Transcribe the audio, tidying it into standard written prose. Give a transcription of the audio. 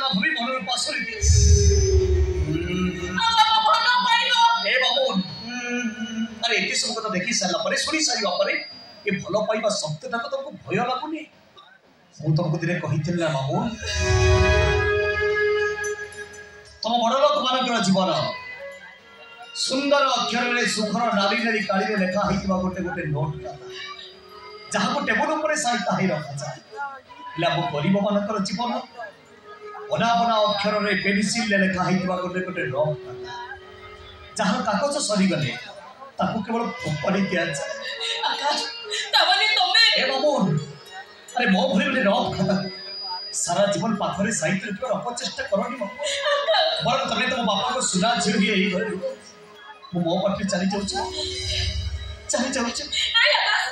भूमि मनर पासरी दिए ए बाबून अरे एते सब कथा देखि सारा परे सुनी सारिबा परे ए भलो पाइबा शब्दटा को तुमको भय लागुनी मु तुमको दिने कहिथिल ना बाबून तुम बड़ लोक मानकर जीवन सुंदर अक्षर रे सुखर नाली नाली काली रे लेखा हितवा गोटे गोटे नोट जहाँ को टेबल ऊपर साइता ही रखा जाए ला वो गरीब मानकर जीवन बना बना अक्षर रे पेंसिल ले लेखा हितवा गोटे गोटे नोट जहाँ कागज सरी गले ताकू केवल फोपाड़ी दिया जाए आकाश तबने तमे ए बाबून अरे मो भरी गोटे नोट खाता सारा जीवन पाखरे साहित्य रखिबार अपचेष्टा करनी मो बर तमे तुम बापा को सुना झिड़ ही एही घरे मो पाटे चली जाउछ नहीं आकाश